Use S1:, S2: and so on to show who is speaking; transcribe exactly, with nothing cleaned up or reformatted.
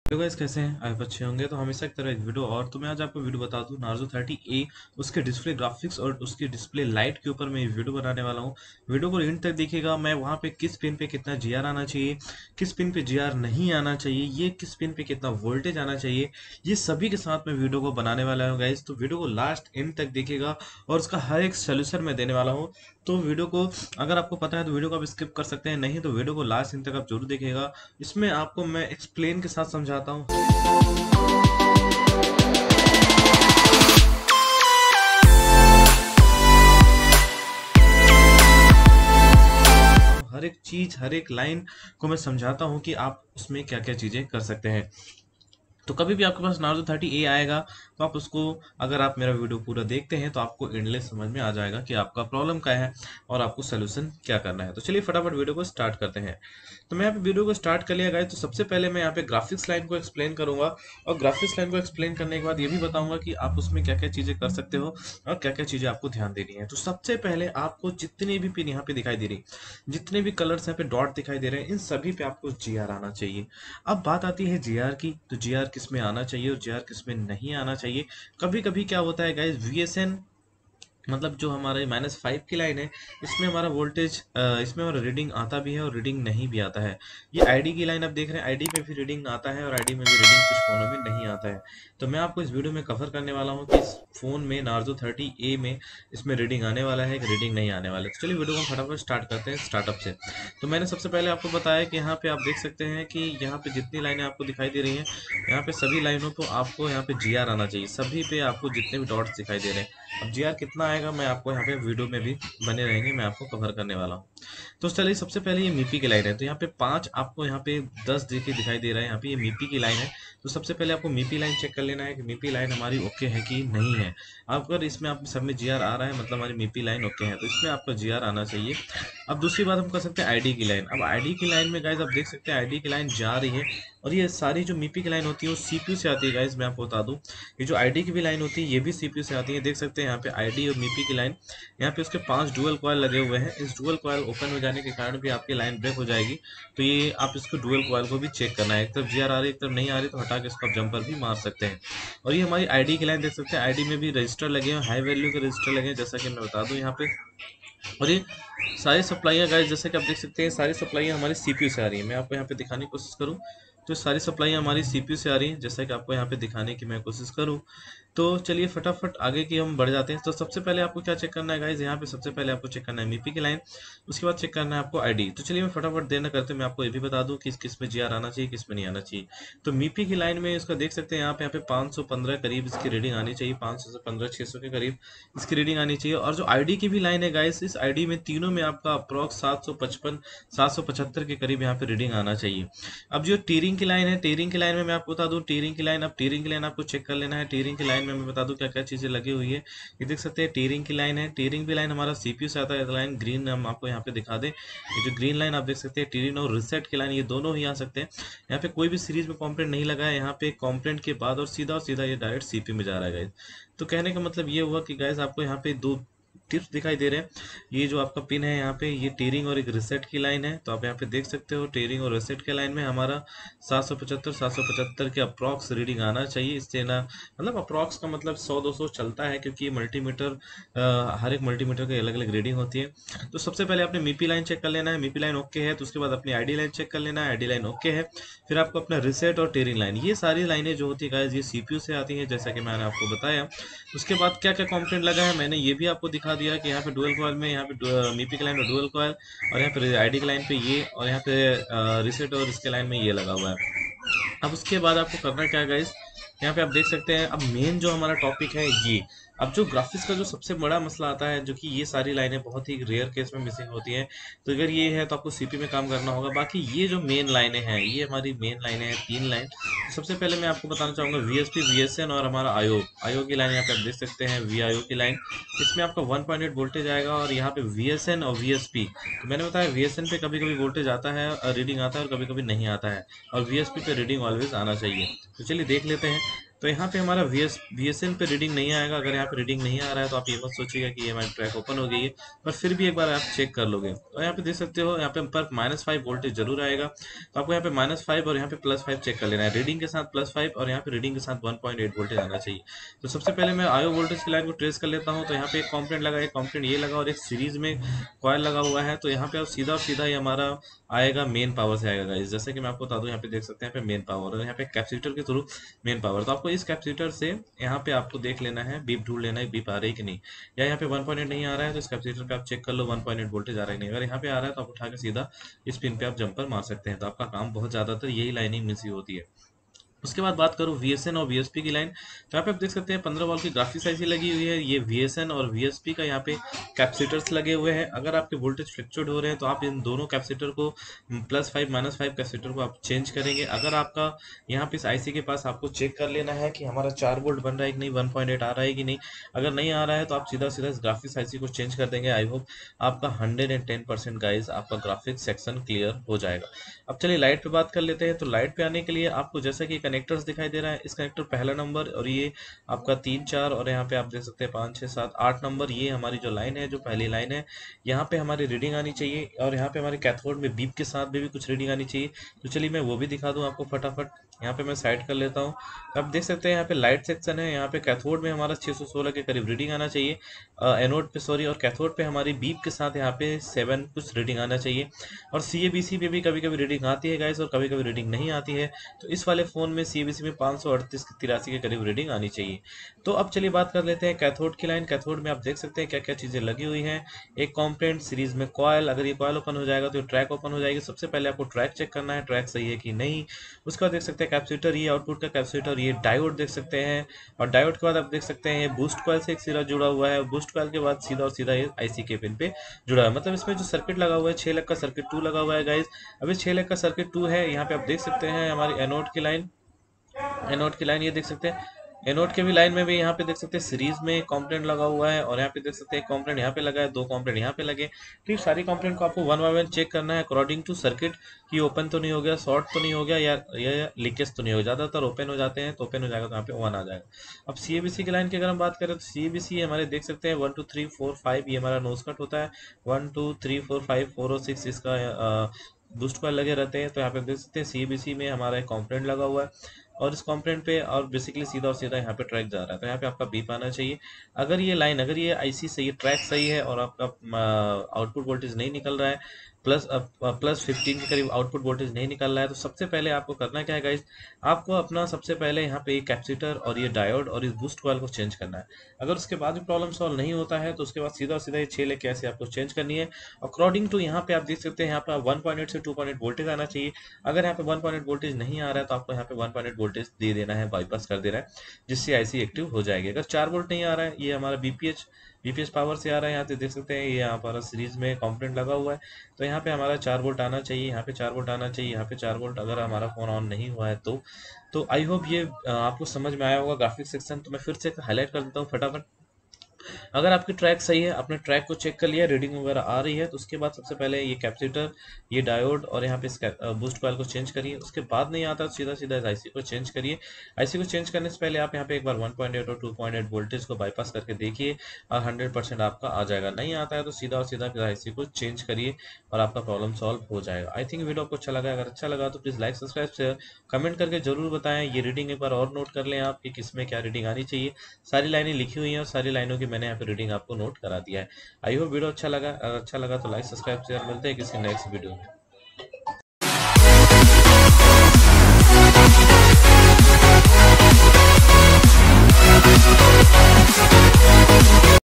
S1: Hello guys, कैसे हैं आप? अच्छे होंगे। तो हमेशा की तरह एक वीडियो और तो मैं आज आपको वीडियो बता दूं नार्जो थर्टी ए, उसके डिस्प्ले ग्राफिक्स और उसकी डिस्प्ले लाइट के ऊपर मैं ये वीडियो बनाने वाला हूं। वीडियो को एंड तक देखिएगा। मैं वहां पे किस पिन पे कितना जीआर आना चाहिए, किस पिन पे जीआर नहीं आना चाहिए, ये किस पिन पे कितना वोल्टेज आना चाहिए, ये सभी के साथ मैं वीडियो को बनाने वाला हूँ गाइस। तो वीडियो को लास्ट एंड तक देखिएगा और उसका हर एक सोल्यूशन मैं देने वाला हूँ। तो वीडियो को अगर आपको पता है तो वीडियो को आप स्किप कर सकते हैं, नहीं तो वीडियो को लास्ट एंड तक आप जरूर देखिएगा। इसमें आपको मैं एक्सप्लेन के साथ समझाता हूँ हर एक चीज, हर एक लाइन को मैं समझाता हूँ कि आप उसमें क्या क्या चीजें कर सकते हैं। तो कभी भी आपके पास नार्जो थर्टी ए आएगा तो आप उसको, अगर आप मेरा वीडियो पूरा देखते हैं तो आपको एंडलेस समझ में आ जाएगा कि आपका प्रॉब्लम क्या है और आपको सोल्यूशन क्या करना है। तो चलिए फटाफट वीडियो को स्टार्ट करते हैं। तो मैं यहाँ पे वीडियो को स्टार्ट कर लिया गाइस। तो सबसे पहले मैं यहाँ पे ग्राफिक्स लाइन को एक्सप्लेन करूंगा और ग्राफिक्स लाइन को एक्सप्लेन करने के बाद ये भी बताऊंगा कि आप उसमें क्या क्या चीजें कर सकते हो और क्या क्या चीजें आपको ध्यान देनी है। तो सबसे पहले आपको जितने भी पिन यहाँ पे दिखाई दे रही, जितने भी कलर्स यहाँ पे डॉट दिखाई दे रहे हैं, इन सभी पे आपको जी आर आना चाहिए। अब बात आती है जीआर की, तो जीआर किस में आना चाहिए और जीआर किस में नहीं आना चाहिए। कभी कभी क्या होता है गाइस, वीएसएन मतलब जो हमारे माइनस फाइव की लाइन है, इसमें हमारा वोल्टेज, इसमें हमारा रीडिंग आता भी है और रीडिंग नहीं भी आता है। ये आईडी की लाइन आप देख रहे हैं, आईडी में भी रीडिंग आता है और आईडी में भी रीडिंग कुछ फोनों में नहीं आता है। तो मैं आपको इस वीडियो में कवर करने वाला हूँ कि इस फोन में नार्जो थर्टी ए में इसमें रीडिंग आने वाला है कि रीडिंग नहीं आने वाला है। तो चलिए वीडियो को फटाफट स्टार्ट करते हैं स्टार्टअप से। तो मैंने सबसे पहले आपको बताया कि यहाँ पे आप देख सकते हैं कि यहाँ पे जितनी लाइनें आपको दिखाई दे रही हैं, यहाँ पे सभी लाइनों को आपको यहाँ पे जीआर आना चाहिए। सभी पे आपको जितने भी डॉट्स दिखाई दे रहे हैं, अब जीआर कितना आएगा मैं आपको यहाँ पे वीडियो में भी बने रहेंगे, मैं आपको कवर करने वाला हूँ। तो चलिए सबसे पहले ये मीपी की लाइन है, तो यहाँ पे पांच आपको यहाँ पे दस देखिए दिखाई दे रहा है, यहाँ पे ये मीपी की लाइन है। तो सबसे पहले आपको मीपी लाइन चेक कर लेना है कि मीपी लाइन हमारी ओके है कि नहीं है। अगर इसमें आप सब में जीआर आ रहा है मतलब हमारी मीपी लाइन ओके है, तो इसमें आपका जीआर आना चाहिए। अब दूसरी बात हम कर सकते हैं आईडी की लाइन। अब आईडी की लाइन में गाइज आप देख सकते हैं आईडी की लाइन जा रही है और ये सारी जो मीपी की लाइन होती है वो सीपीयू से आती है गाइज। मैं आपको बता दूं ये जो आईडी की भी लाइन होती है ये भी सीपीयू से आती है। देख सकते हैं यहाँ पे आईडी और मीपी की लाइन, यहाँ पे उसके पांच डुअल कॉइल लगे हुए हैं। इस डुअल कॉइल ओपन हो जाने के कारण भी आपकी लाइन ब्रेक हो जाएगी। तो ये आप इसको डुअल कॉइल को भी चेक करना है, एक तरफ जीआर आ रही है एक तरफ नहीं आ रही, तो हटा के इसको आप जंपर भी मार सकते हैं। और ये हमारी आईडी की लाइन देख सकते हैं, आईडी में भी रजिस्टर लगे हैं, हाई वैल्यू के रजिस्टर लगे हैं जैसा कि मैं बता दूं यहाँ पे। और ये सारी सप्लाइयाँ गाइस जैसे कि आप देख सकते हैं सारी सप्लाइयाँ हमारी सीपीयू से आ रही है। मैं आपको यहाँ पे दिखाने की कोशिश करूँ तो सारी सप्लाइयाँ हमारी सीपीयू से आ रही हैं जैसा कि आपको यहाँ पे दिखाने की मैं कोशिश करूँ। तो चलिए फटाफट आगे की हम बढ़ जाते हैं। तो सबसे पहले आपको क्या चेक करना है गाइस, यहाँ पे सबसे पहले आपको चेक करना है मीपी की लाइन, उसके बाद चेक करना है आपको आईडी। तो चलिए मैं फटाफट देर न करते मैं आपको ये भी बता दूं किस किस में जीआर आना चाहिए किस में नहीं आना चाहिए। तो मीपी की लाइन में इसका देख सकते हैं यहाँ पे यहाँ पे पाँच सौ पंद्रह करीब इसकी रीडिंग आनी चाहिए, पाँच सौ से पंद्रह छह सौ के करीब इसकी रीडिंग आनी चाहिए। और जो आईडी की भी लाइन है गाइस, इस आईडी में तीनों में आपका अप्रॉक्स सात सौ पचपन सात सौ पचहत्तर के करीब यहाँ पे रीडिंग आना चाहिए। अब जो टीरिंग की लाइन है, टीरिंग की लाइन में मैं आपको बता दूं टीरिंग की लाइन, अब टीरिंग की लाइन आपको चेक कर लेना है। टीरिंग की लाइन में मैं बता दूं क्या क्या चीजें लगी हुई है। ये देख सकते हैं टीरिंग की लाइन है, टीरिंग की लाइन हमारा सीपीयू से आता है। लाइन ग्रीन हम आपको यहाँ पे दिखा दें, ये जो ग्रीन लाइन आप देख सकते हैं टीरिंग और रिसेट की लाइन, ये दोनों ही आ सकते हैं। यहाँ पे कोई भी सीरीज में कॉम्पोनेंट नहीं लगा है, यहाँ पे कॉम्पोनेंट के बाद और सीधा और सीधा ये डायरेक्ट सीपीयू में जा रहा है गाइस। तो कहने का मतलब ये हुआ कि गाइस आपको यहाँ पे दो टिप्स दिखाई दे रहे हैं। ये जो आपका पिन है यहाँ पे ये टीरिंग और एक रिसेट की लाइन है, तो आप यहाँ पे देख सकते हो टीरिंग और रिसेट के लाइन में हमारा सात सौ पचहत्तर सात सौ पचहत्तर के अप्रॉक्स रीडिंग आना चाहिए। इससे ना मतलब अप्रॉक्स का मतलब सौ दो सौ चलता है क्योंकि ये मल्टीमीटर, हर एक मल्टीमीटर की अलग अलग रीडिंग होती है। तो सबसे पहले आपने मीपी लाइन चेक कर लेना है, मीपी लाइन ओके है तो उसके बाद अपनी आईडी लाइन चेक कर लेना है, आईडी लाइन ओके है। फिर आपको अपना रिसेट और टीरिंग लाइन, ये सारी लाइनें जो होती है गाइस ये सीपीयू से आती हैं जैसा कि मैंने आपको बताया। उसके बाद क्या क्या कॉम्पोनेंट लगा है मैंने ये भी आपको दिखा दिया कि यहाँ पे डुअल कॉइल में, यहाँ पे मीपी की लाइन में डुअल कॉइल और यहाँ पे आईडी की लाइन पे ये और यहाँ पे रिसेट और इसके लाइन में ये लगा हुआ है। अब उसके बाद आपको करना क्या है गाइस, यहाँ पे आप देख सकते हैं अब मेन जो हमारा टॉपिक है ये, अब जो ग्राफिक्स का जो सबसे बड़ा मसला आता है जो कि ये सारी लाइनें बहुत ही रेयर केस में मिसिंग होती हैं। तो अगर ये है तो आपको सीपी में काम करना होगा। बाकी ये जो मेन लाइनें हैं ये हमारी मेन लाइनें हैं तीन लाइन। तो सबसे पहले मैं आपको बताना चाहूँगा वीएसपी, वीएसएन और हमारा आयो आयो की लाइन यहाँ पे आप देख सकते हैं वी आयो की लाइन, इसमें आपका वन पॉइंट एट वोल्टेज आएगा। और यहाँ पे वीएसएन और वीएसपी, तो मैंने बताया वीएसएन पे कभी कभी वोल्टेज आता है, रीडिंग आता है और कभी कभी नहीं आता है, और वीएसपी पे रीडिंग ऑलवेज आना चाहिए। तो चलिए देख लेते हैं। तो यहाँ पे हमारा V S V S N पे रीडिंग नहीं आएगा। अगर यहाँ पे रीडिंग नहीं आ रहा है तो आप ये मत सोचिएगा कि ये हमारी ट्रैक ओपन हो गई है, पर फिर भी एक बार आप चेक कर लोगे। तो यहाँ पे देख सकते हो, यहाँ पे पर माइनस फाइव वोल्टेज जरूर आएगा। तो आपको यहाँ पे माइनस फाइव और यहाँ पे प्लस फाइव चेक कर लेना है। रीडिंग के साथ प्लस फाइव और यहाँ पे रीडिंग के साथ वन पॉइंट एट वोल्टेज आना चाहिए। तो सबसे पहले मैं आयो वोल्टेज की लाइन को ट्रेस कर लेता हूँ। तो यहाँ पे एक कॉम्पोनेंट लगा, एक कॉम्पोनेंट ये लगा और एक सीरीज में कॉयल लगा हुआ है। तो यहाँ पे आप सीधा सीधा ये हमारा आएगा मेन पावर से आएगा गाइस। जैसे कि मैं आपको बता दूं, यहाँ पे देख सकते हैं यहाँ पे मेन पावर और यहाँ पे कैपेसिटर के थ्रू मेन पावर। तो आपको इस कैपेसिटर से यहाँ पे आपको देख लेना है, बीप ढूंढ लेना है, बीप आ रही है कि नहीं। या यहाँ पे वन पॉइंट एट नहीं आ रहा है तो इस कैपेसिटर पे आप चेक कर लो वन पॉइंट एट वोल्टेज आ रहा है नहीं। अगर यहाँ पे आ रहा है तो आप उठा के सीधा इस पिन पे आप जंपर मार सकते हैं। तो आपका काम बहुत ज्यादातर यही लाइनिंग मिस ही होती है। उसके बाद बात करूँ वी एस एन और वी एस पी की लाइन, तो यहाँ पे आप देख सकते हैं पंद्रह वोल्ट की ग्राफिक्स आईसी लगी हुई है। ये वी एस एन और वी एस पी का यहाँ पे कैपेसिटर्स लगे हुए हैं। अगर आपके वोल्टेज फ्लक्चुएट हो रहे हैं तो आप इन दोनों कैपेसिटर को plus five minus five capacitor को आप चेंज करेंगे। अगर आपका यहाँ पे इस आईसी के पास आपको चेक कर लेना है कि हमारा चार वोल्ट बन रहा है कि नहीं, वन पॉइंट एट आ रहा है कि नहीं। अगर नहीं आ रहा है तो आप सीधा सीधा इस ग्राफिक्स आईसी को चेंज कर देंगे। आई होप आपका hundred and ten percent guys आपका ग्राफिक्स सेक्शन क्लियर हो जाएगा। अब चलिए लाइट पे बात कर लेते हैं। तो लाइट पे आने के लिए आपको जैसा कि कनेक्टर्स दिखाई दे रहा है, इस कनेक्टर पहला नंबर और ये आपका तीन चार और यहाँ पे आप देख सकते हैं पाँच छः सात आठ नंबर, ये हमारी जो लाइन है, जो पहली लाइन है, यहाँ पे हमारी रीडिंग आनी चाहिए। और यहाँ पे हमारे कैथोड में बीप के साथ में भी कुछ रीडिंग आनी चाहिए। तो चलिए मैं वो भी दिखा दूँ आपको फटाफट। यहाँ पे मैं साइड कर लेता हूँ। अब देख सकते हैं यहाँ पे लाइट सेक्शन है, यहाँ पे कैथोड में हमारा छः सौ सोलह के करीब रीडिंग आना चाहिए, एनोड पे सॉरी, और कैथोड पे हमारी बीप के साथ यहाँ पे सेवन कुछ रीडिंग आना चाहिए। और सी ए बी सी पे भी कभी कभी रीडिंग आती है गाइस और कभी कभी रीडिंग नहीं आती है। तो इस वाले फोन में सी ए बी सी में पाँच सौ अड़तीस तिरासी के करीब रीडिंग आनी चाहिए। तो अब चलिए बात कर लेते हैं कैथोड की लाइन। कैथोड में आप देख सकते हैं क्या क्या चीजें लगी हुई हैं। एक कॉम्पोनेंट सीरीज में कॉयल, अगर ये कॉयल ओपन हो जाएगा तो ट्रैक ओपन हो जाएगी। सबसे पहले आपको ट्रैक चेक करना है, ट्रैक सही है कि नहीं। उसके बाद देख सकते हैं कैपेसिटर, ये आउटपुट का कैपेसिटर, ये डायोड देख सकते हैं। और डायोड के बाद आप देख सकते हैं ये बूस्ट कॉयल से एक सिरा जुड़ा हुआ है। बूस्ट कॉयल के बाद सीधा और सीधा ये आईसी के पिन पे जुड़ा है। मतलब इसमें जो सर्किट लगा हुआ है छह लाख का सर्किट टू लगा हुआ है गाइस। अब इस छह लाख का सर्किट टू है, यहाँ पे आप देख सकते हैं हमारी एनोड की लाइन, एनोड की लाइन ये देख सकते हैं। एनोड के भी लाइन में भी यहाँ पे देख सकते हैं सीरीज में कंपोनेंट लगा हुआ है और यहाँ पे देख सकते हैं कंपोनेंट यहाँ पे लगा है, दो कंपोनेंट यहाँ पे लगे। तो ये सारी कंपोनेंट को आपको वन बाय वन चेक करना है अकॉर्डिंग टू सर्किट कि ओपन तो नहीं हो गया, शॉर्ट तो नहीं हो गया, या या लीकेज तो नहीं हो गया। ज्यादातर ओपन हो जाते हैं, तो ओपन हो जाएगा तो यहाँ पे वन आ जाएगा। अब सी ए बी सी की लाइन की अगर हम बात करें तो सी ए बी सी हमारे देख सकते हैं one two three four five, ये हमारा नोज कट होता है। One two three four five four और सिक्स इसका बूस्ट कॉइल लगे रहते हैं। तो यहाँ पे देख सकते हैं सी ए बी सी में हमारा एक कंपोनेंट लगा हुआ है और इस कंपोनेंट पे और बेसिकली सीधा और सीधा यहाँ पे ट्रैक जा रहा है। तो यहाँ पे आपका बीप आना चाहिए। अगर ये लाइन, अगर ये आईसी सही है, ट्रैक सही है और आपका आउटपुट वोल्टेज नहीं निकल रहा है, प्लस प्लस फिफ्टीन के करीब आउटपुट वोल्टेज नहीं निकल रहा है, तो सबसे पहले आपको करना क्या है गाइस, आपको अपना सबसे पहले यहाँ पे कैपेसिटर और ये डायोड और इस बूस्ट कॉइल को चेंज करना है। अगर उसके बाद भी प्रॉब्लम सॉल्व नहीं होता है तो उसके बाद सीधा सीधा ये छह लेके ऐसे आपको चेंज करनी है। अकॉर्डिंग टू यहाँ पे आप देख सकते हैं यहाँ पे वन पॉइंट एट से टू पॉइंट एट वोल्टेज आना चाहिए। अगर यहाँ पे वन पॉइंट एट वोल्टेज नहीं आ रहा है तो आपको यहाँ पे वन पॉइंट एट वोल्टेज दे देना है, बाईपास कर देना है, जिससे आईसी एक्टिव हो जाएगी। अगर चार वोल्ट नहीं आ रहा है, ये हमारा बीपीएच बीपीएच पावर से आ रहा है, यहाँ पे देख सकते हैं ये यहाँ पर सीरीज में कंपोनेंट लगा हुआ है। तो यहाँ पे हमारा चार वोल्ट आना चाहिए, यहाँ पे चार वोल्ट आना चाहिए, यहाँ पे चार वोल्ट। अगर हमारा फोन ऑन नहीं हुआ है तो तो आई होप ये अ, आपको समझ में आया होगा ग्राफिक्स सेक्शन। तो मैं फिर से हाईलाइट कर देता हूँ फटाफट। अगर आपकी ट्रैक सही है, आपने ट्रैक को चेक कर लिया, रीडिंग वगैरह आ रही है, तो उसके बाद सबसे पहले ये कैपेसिटर, ये डायोड और यहाँ पे बूस्ट कॉइल को चेंज करिए। उसके बाद नहीं आता तो सीधा सीधा इस आईसी को चेंज करिए। आईसी को चेंज करने से पहले आप यहाँ पे एक बार वन पॉइंट एट और टू पॉइंट एट वोल्टेज को बाईपास करके देखिए और हंड्रेड परसेंट आपका आ जाएगा। नहीं आता है तो सीधा और सीधा आईसी को चेंज करिए और आपका प्रॉब्लम सॉल्व हो जाएगा। आई थिंक वीडियो आपको अच्छा लगा। अगर अच्छा लगा तो please like subscribe share comment करके जरूर बताएं। ये रीडिंग एक बार और नोट कर लें आप कि किसमें क्या रीडिंग आनी चाहिए। सारी लाइनें लिखी हुई हैं और सारी लाइनों की मैंने यहाँ पे रीडिंग आपको नोट करा दिया है। आई होप वीडियो अच्छा लगा। अगर अच्छा लगा तो लाइक सब्सक्राइब शेयर, मिलते हैं किसी नेक्स्ट वीडियो में।